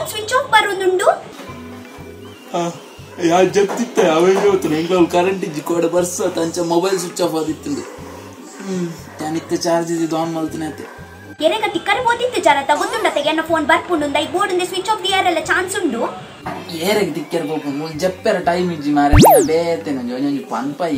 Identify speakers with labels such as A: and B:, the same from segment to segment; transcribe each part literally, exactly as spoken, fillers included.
A: phone switch off ಬರೋದುಂಡು
B: ಯಾ ಜಪ್ತಿತ್ತೆ ಅವೇನು ಹೋಗ್ತಾನೆ ಇಂట్లో ಕರೆಂಟ್ ಇಜ್ಜಿ ಕೋಡೆ ಬರ್ಸ ತಂಚ ಮೊಬೈಲ್ ಸ್ವಿಚ್ ಆಫ್ ಆದಿತ್ತು ಹ್ಮ್ ಯಾನಿತ್ತೆ ಚಾರ್ಜ್ ಇದ್ದು ಆನ್ ಮಾಡ್ತಾನೆ ಅತ್ತೆ
A: ಎರೆಗ ತಿಕ್ಕರೆ ಹೋದಿತ್ತು ಜರ ತಗೊಂಡುಂಡ ತೆಗೆನ ಫೋನ್ ಬರ್ಪುಂಡು ಐ ಬೋರ್ಡ್ ಇಂದ ಸ್ವಿಚ್ ಆಫ್ ದಿಯಾರಲ್ಲ ಚಾನ್ಸ್ ಉಂಡು
B: ಏರೆಗ ತಿಕ್ಕರೆ ಹೋಗ್ಕೊಂಡು ಜಪ್ಪೆರ ಟೈಮ್ ಇಜ್ಜಿ ಮಾರೆ ಬೇತೆ ನಂಜಿ ಒಂಜೊಂಜಿ ಪನ್ಪೈ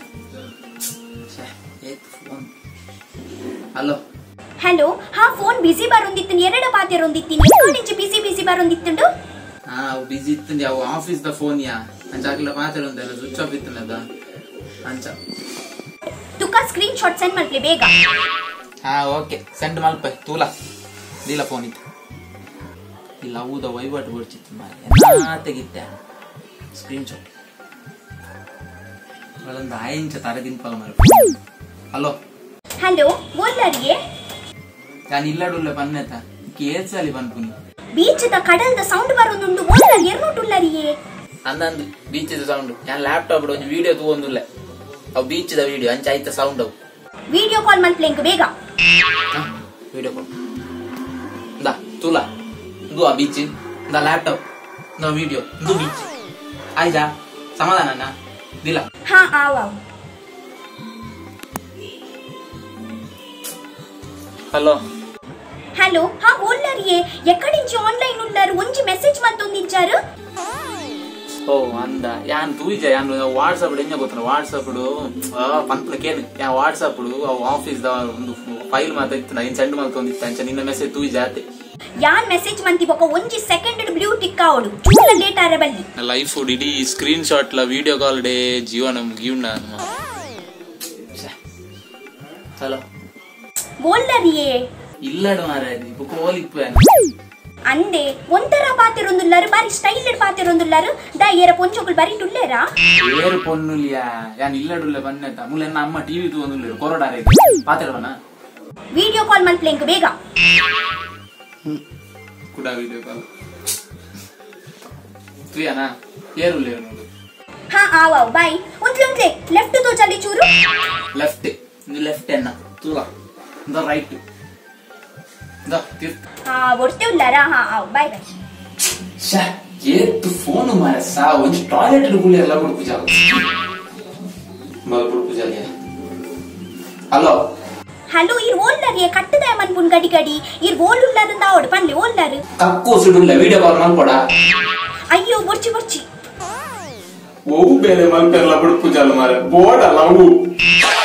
B: ಹಲೋ
A: ಹಲೋ ಹಾ ಫೋನ್ ಬಿಸಿ ಬರೋಂದಿತ್ತು ಎರಡು ಪಾತೆರೊಂದಿತ್ತೀನಿ ಎಷ್ಟೊಂದಿಂಚಿ ಬಿಸಿ ಬಿಸಿ ಬರೋಂದಿತ್ತುಂಡು
B: ಹಾ ಬಿಸಿ ಇತ್ತು ಅವು ಆಫೀಸ್ ದ ಫೋನ್ ಯಾ ಅಂಚಾಕ್ಲ ಪಾತೆರೊಂದಲ್ಲ ಸ್ವಿಚ್ ಆಫ್ ಇತ್ತನದ ಅಂಚ
A: ತುಕ ಸ್ಕ್ರೀನ್ ಶಾಟ್ ಸೆಂಡ್ ಮಾಡ್ಲಿ ಬೇಗ
B: ಹಾ ಓಕೆ ಸೆಂಡ್ ಮಲ್ಪೆ ತೂಲ ದೀಲ ಫೋನ್ ಇತ್ತು ಇಲ್ಲ ಊದ ವೈವಾಟು ಬರ್ಚಿತ್ತು ಮಾರೆ ನಾ ತೆಗಿತ್ತೆ ಸ್ಕ್ರೀನ್ ಶಾಟ್ ಒಂದು ಆಯಿಂಚ ತರ ದಿನಪಲ ಮಾರೆ ಹಲೋ
A: ಹಲೋ ಬೋಲ್ಲರಿಯೇ
B: ನಾನು ಇಲ್ಲಡುಲ್ಲ ಬನ್ನೆತ ಕೇಸಲಿ ಬನ್ಪುನಿ
A: ಬೀಚ್ ದ ಕಡಲ್ದ ಸೌಂಡ್ ಬರೋದುಂಡು ಬೋಲ್ಲರಿ ಎರ್ನೋಟುಲ್ಲರಿಯೇ
B: ಅಂದಂದು ಬೀಚ್ ದ ಸೌಂಡ್ ನಾನು ಲ್ಯಾಪ್ಟಾಪ್ ಒಂದು ವಿಡಿಯೋ ತಗೊಂಡುಲ್ಲ ಅವು ಬೀಚ್ ದ ವಿಡಿಯೋ ಅಂಚ ಆಯ್ತ ಸೌಂಡ್ ಅವು
A: ವಿಡಿಯೋ ಕಾಲ್ ಮಲ್ಪ್ಲೆಂಕ್ ಬೇಗ
B: ವಿಡಿಯೋ ಕಾಲ್ ದಾ ತುಲಾ ಇದು ಆ ಬೀಚ್ ದ ಲ್ಯಾಪ್ಟಾಪ್ ದ ವಿಡಿಯೋ ಇದು ಬೀಚ್ ಆಯ್ತಾ ಸಮಾಧಾನ ದಿಲ್ಲ
A: ಹಾ ಆವ್ ಆವ್
B: ಹಲೋ
A: ಹಲೋ ಹಾ ಬೋಲ್ಲರಿಯೇ ಎಕ್ಕಡಿಂಚಿ ಆನ್ಲೈನ್ ಉಳ್ಳಾರು ಒಂಜಿ ಮೆಸೇಜ್ ಮತ್ತೊಂದಿಜ್ಜಾರು
B: ಓ ಅಂದ ಯಾನ್ ತೂಜ ಯಾನ್ ವಾಟ್ಸಾಪ್ ಹೆಂಗ ಗೊತ್ತ ವಾಟ್ಸಾಪ್ ಪಂಪ್ಲ ಕೇಳಿ ಯಾ ವಾಟ್ಸಾಪ್ ಆಫೀಸ್ ದ ಒಂದು ಫೈಲ್ ಮಾತ ಇತ್ತು ಏನ್ ಸೆಂಡ್ ಮಾಡ್ಕೊಂಡಿತ್ತು ಅಂಚ ನಿನ್ನ ಮೆಸೇಜ್ ತೂಜ ಆತೆ
A: ಯಾನ್ ಮೆಸೇಜ್ ಮಂತಿ ಬೊಕ ಒಂಜಿ ಸೆಕೆಂಡ್ ಬ್ಲೂ ಟಿಕ್ ಆವಡು ಚೂಲ ಲೇಟ್ ಆರೆ ಬಲ್ಲಿ
B: ಲೈಫ್ ಇಡೀ ಸ್ಕ್ರೀನ್ ಶಾಟ್ ಲ ವಿಡಿಯೋ ಕಾಲ್ ಡೇ ಜೀವನ ಮುಗಿಯುಂಡ ಹಲೋ
A: ಬೋಲ್ಲರಿಯೇ
B: ಇಲ್ಲಡು ಮಾರೆ ಬುಕ್ ಓಲಿಪ್ಪೆ
A: ಅಂದೆ ಒಂತರ ಪಾತೆರೊಂದುಲ್ಲಾರು ಬಾರಿ ಸ್ಟೈಲ್ಡ್ ಪಾತೆರೊಂದುಲ್ಲಾರು ದ ಏರ ಪೊಂಚೊಕುಲ್ ಬಾರಿ ಟುಲ್ಲೇರಾ
B: ಏರು ಪೊನ್ನುಲಿಯಾ ಯಾನ್ ಇಲ್ಲಡುಲ್ಲ ಬನ್ನೆತ ಮುಲೆನ್ನ ಅಮ್ಮ ಟಿವಿ ತಗೊಂಡುಲ್ಲೇರು ಕೊರಡಾರೆ ಪಾತೆರವನ
A: ವಿಡಿಯೋ ಕಾಲ್ ಮಲ್ಪ್ಲೆಂಕ್ ಬೇಗ
B: ಕುಡ ವಿಡಿಯೋ ಕಾಲ್ ತುಯಾನಾ ಏರುಲ್ಲೇರು ನೋಡು
A: ಹಾ ಆವ್ ಆವ್ ಬೈ ಒಂದ್ಲೆ ಒಂದ್ಲೆ ಲೆಫ್ಟ್ ತೋಚಲ್ಲಿ ಚೂರು
B: ಲೆಫ್ಟ್ ಇದು ಲೆಫ್ಟ್ ಎನ್ನ ತುಲ ದ ರೈಟ್ ದ ತಿರ್ತ್
A: ಹಾ ಒರ್ತೆ ಉಲ್ಲಾರಾ ಹಾ ಆವ್ ಬೈ ಬೈ
B: ಶಾ ಏತು ಫೋನ್ ಮಾರೆ ಸಾ ಒಂಜಿ ಟಾಯ್ಲೆಟ್ ಡುಗುಲಿ ಎಲ್ಲ ಕೊಡು ಪೂಜಾ ಮಲ್ ಕೊಡು ಪೂಜಾ ಹಲೋ
A: ಹಲೋ ಇರ್ ಓಲ್ಲರಿಯೇ ಕಟ್ಟದ ಮನ್ಪುನ್ ಗಡಿ ಗಡಿ ಇರ್ ಓಲ್ ಉಲ್ಲಾರಂದ ಆವಡ್ ಪನ್ಲೆ ಓಲ್ಲಾರು
B: ಕಕ್ಕು ಸುಡುಲ್ಲ ವಿಡಿಯೋ ಕಾಲ್ ಮಾಡ್ಕೊಡ
A: ಅಯ್ಯೋ ಬರ್ಚಿ ಬರ್ಚಿ
B: ಓವು ಬೇಲೆ ಮಲ್ಪೆಲ್ಲ ಬಿಡು ಪೂಜಾ ಮಾರೆ ಬೋರ್ಡ್ ಅಲ್ಲ ಅವು